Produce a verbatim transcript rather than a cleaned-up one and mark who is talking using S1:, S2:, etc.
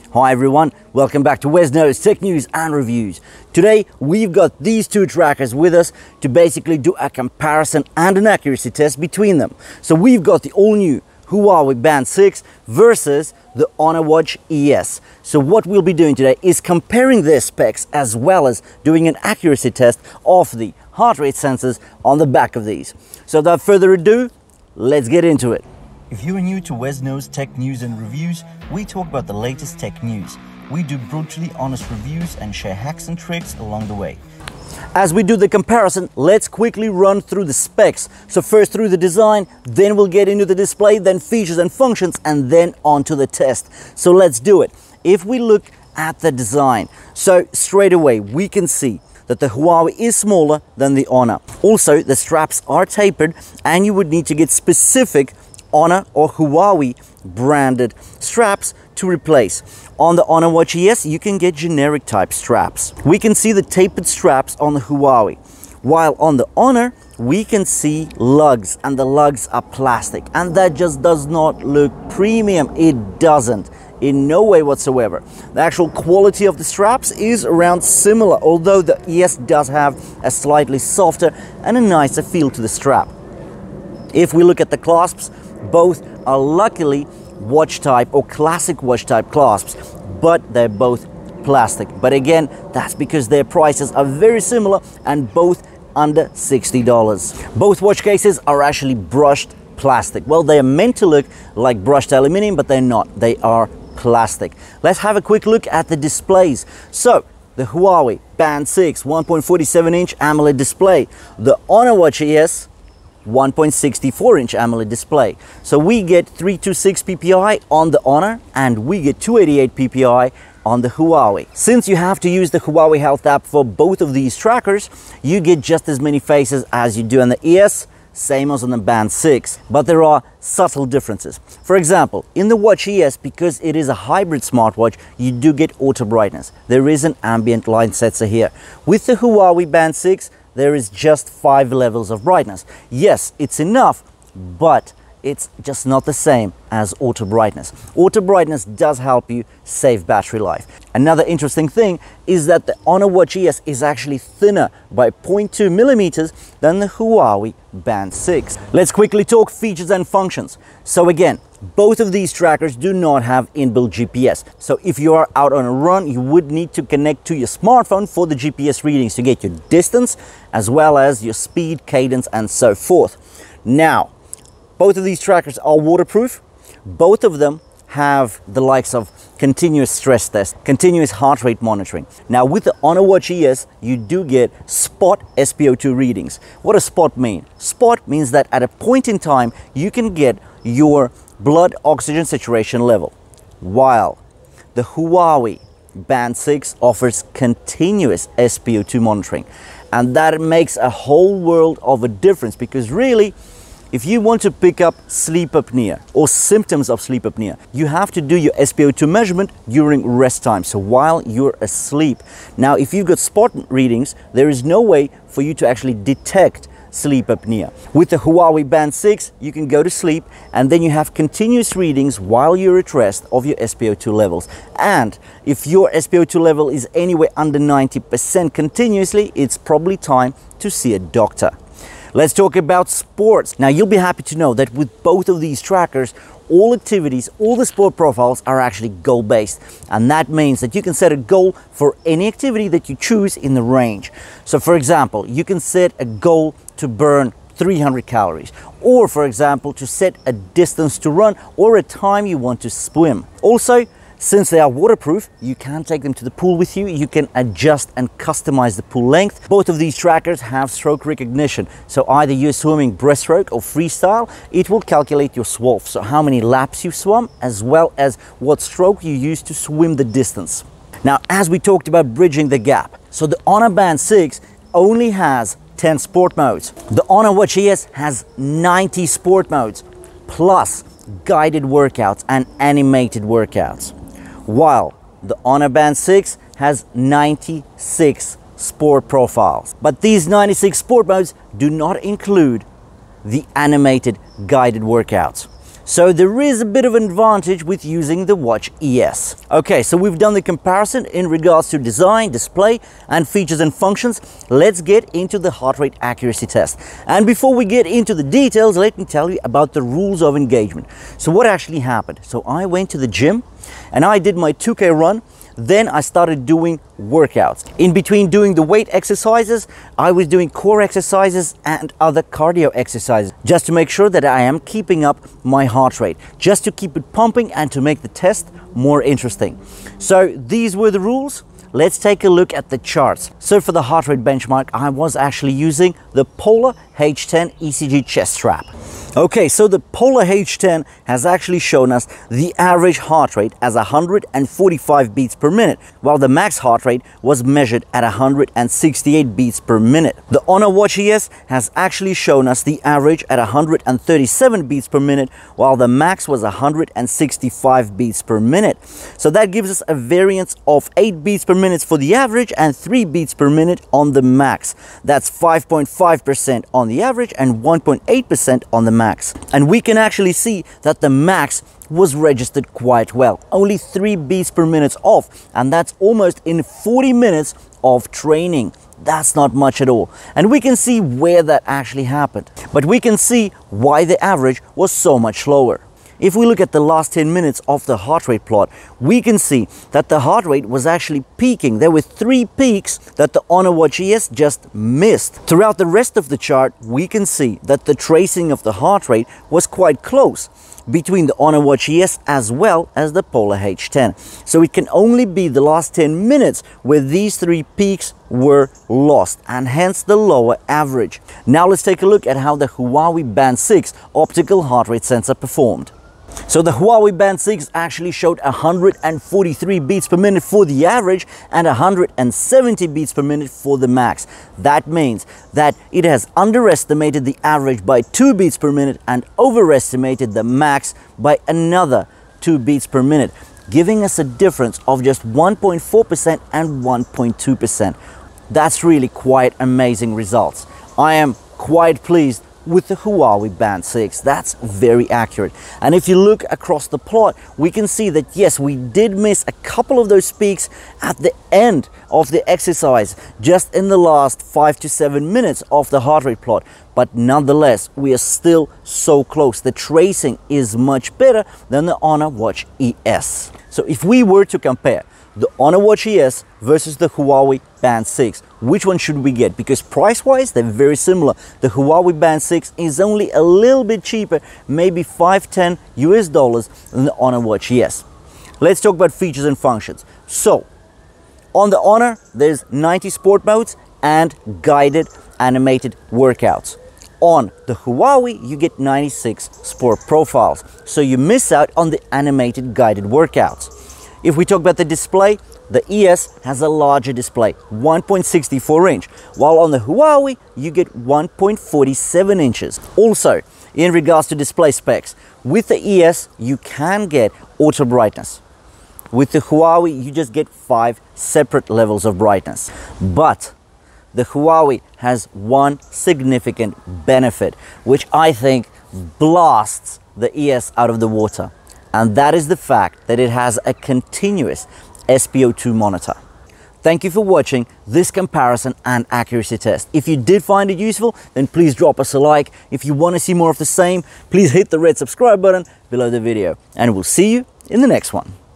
S1: Hi everyone, welcome back to WesKnows Tech News and Reviews. Today we've got these two trackers with us to basically do a comparison and an accuracy test between them. So we've got the all-new Huawei Band six versus the Honor Watch E S. So what we'll be doing today is comparing their specs as well as doing an accuracy test of the heart rate sensors on the back of these. So without further ado, let's get into it. If you are new to WesKnows Tech News and Reviews, we talk about the latest tech news. We do brutally honest reviews and share hacks and tricks along the way. As we do the comparison, let's quickly run through the specs. So first through the design, then we'll get into the display, then features and functions, and then onto the test. So let's do it. If we look at the design, so straight away we can see that the Huawei is smaller than the Honor. Also, the straps are tapered and you would need to get specific Honor or Huawei branded straps to replace. On the Honor Watch E S, you can get generic type straps. We can see the tapered straps on the Huawei, while on the Honor, we can see lugs, and the lugs are plastic, and that just does not look premium. It doesn't, in no way whatsoever. The actual quality of the straps is around similar, although the E S does have a slightly softer and a nicer feel to the strap. If we look at the clasps, both are luckily watch type or classic watch type clasps, but they're both plastic. But again, that's because their prices are very similar and both under sixty dollars. Both watch cases are actually brushed plastic. Well, they are meant to look like brushed aluminum, but they're not. They are plastic. Let's have a quick look at the displays. So, the Huawei Band six one point four seven inch AMOLED display. The Honor Watch E S one point six four inch AMOLED display. So we get three twenty-six P P I on the Honor and we get two eighty-eight P P I on the Huawei. Since you have to use the Huawei Health app for both of these trackers, you get just as many faces as you do on the E S, same as on the Band six, but there are subtle differences. For example, in the Watch E S, because it is a hybrid smartwatch, you do get auto brightness. There is an ambient light sensor here. With the Huawei Band six, there is just five levels of brightness. Yes, it's enough, but it's just not the same as auto brightness. Auto brightness does help you save battery life. Another interesting thing is that the Honor Watch E S is actually thinner by zero point two millimeters than the Huawei Band six. Let's quickly talk features and functions. So again, both of these trackers do not have inbuilt G P S. So if you are out on a run, you would need to connect to your smartphone for the G P S readings to get your distance, as well as your speed, cadence, and so forth. Now, both of these trackers are waterproof. Both of them have the likes of continuous stress test, continuous heart rate monitoring. Now with the Honor Watch E S, you do get spot S p O two readings. What does spot mean? Spot means that at a point in time, you can get your blood oxygen saturation level, while the Huawei Band six offers continuous S p O two monitoring. And that makes a whole world of a difference, because really, if you want to pick up sleep apnea or symptoms of sleep apnea, you have to do your S p O two measurement during rest time, so while you're asleep. Now, if you've got spot readings, there is no way for you to actually detect sleep apnea. With the Huawei Band six, you can go to sleep and then you have continuous readings while you're at rest of your S p O two levels. And if your S p O two level is anywhere under ninety percent continuously, it's probably time to see a doctor. Let's talk about sports. Now, you'll be happy to know that with both of these trackers, all activities, all the sport profiles are actually goal-based. And that means that you can set a goal for any activity that you choose in the range. So for example, you can set a goal to burn three hundred calories, or for example, to set a distance to run or a time you want to swim. Also, since they are waterproof, you can take them to the pool with you. You can adjust and customize the pool length. Both of these trackers have stroke recognition. So either you're swimming breaststroke or freestyle, it will calculate your swolf. So how many laps you swum, as well as what stroke you use to swim the distance. Now, as we talked about bridging the gap, so the Honor Band six only has ten sport modes. The Honor Watch E S has ninety sport modes, plus guided workouts and animated workouts, while the Honor Band six has ninety-six sport profiles. But these ninety-six sport modes do not include the animated guided workouts. So there is a bit of an advantage with using the Watch E S. Okay, so we've done the comparison in regards to design, display, and features and functions. Let's get into the heart rate accuracy test. And before we get into the details, let me tell you about the rules of engagement. So what actually happened? So I went to the gym and I did my two K run. Then I started doing workouts. In between doing the weight exercises, I was doing core exercises and other cardio exercises, just to make sure that I am keeping up my heart rate, just to keep it pumping and to make the test more interesting. So these were the rules. Let's take a look at the charts. So for the heart rate benchmark, I was actually using the Polar H ten E C G chest strap. Okay, so the Polar H ten has actually shown us the average heart rate as one hundred forty-five beats per minute, while the max heart rate was measured at one hundred sixty-eight beats per minute. The Honor Watch E S has actually shown us the average at one hundred thirty-seven beats per minute, while the max was one hundred sixty-five beats per minute. So that gives us a variance of eight beats per minute for the average and three beats per minute on the max. That's five point five percent on the average and one point eight percent on the max. And we can actually see that the max was registered quite well, only three beats per minute off, and that's almost in forty minutes of training. That's not much at all. And we can see where that actually happened, but we can see why the average was so much lower. If we look at the last ten minutes of the heart rate plot, we can see that the heart rate was actually peaking. There were three peaks that the Honor Watch E S just missed. Throughout the rest of the chart, we can see that the tracing of the heart rate was quite close between the Honor Watch E S as well as the Polar H ten. So it can only be the last ten minutes where these three peaks were lost, and hence the lower average. Now let's take a look at how the Huawei Band six optical heart rate sensor performed. So the Huawei Band six actually showed one hundred forty-three beats per minute for the average and one hundred seventy beats per minute for the max. That means that it has underestimated the average by two beats per minute and overestimated the max by another two beats per minute, giving us a difference of just one point four percent and one point two percent. That's really quite amazing results. I am quite pleased with the Huawei Band six. That's very accurate. And if you look across the plot, we can see that yes, we did miss a couple of those peaks at the end of the exercise, just in the last five to seven minutes of the heart rate plot. But nonetheless, we are still so close. The tracing is much better than the Honor Watch E S. So if we were to compare the Honor Watch E S versus the Huawei Band six, which one should we get? Because price-wise, they're very similar. The Huawei Band six is only a little bit cheaper, maybe five, ten U S dollars than the Honor Watch E S. Let's talk about features and functions. So, on the Honor, there's ninety sport modes and guided animated workouts. On the Huawei, you get ninety-six sport profiles, so you miss out on the animated guided workouts. If we talk about the display, the E S has a larger display, one point six four inch, while on the Huawei, you get one point four seven inches. Also, in regards to display specs, with the E S, you can get auto brightness. With the Huawei, you just get five separate levels of brightness. But the Huawei has one significant benefit, which I think blasts the E S out of the water. And that is the fact that it has a continuous S P O two monitor. Thank you for watching this comparison and accuracy test. If you did find it useful, then please drop us a like. If you want to see more of the same, please hit the red subscribe button below the video. And we'll see you in the next one.